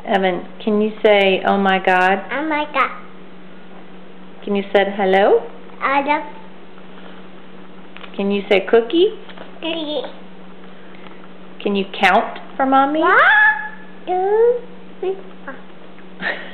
Evan, can you say, oh my God? Oh my God. Can you say hello? Hello. Can you say cookie? Cookie. Can you count for Mommy? 1, 2, 3, 4.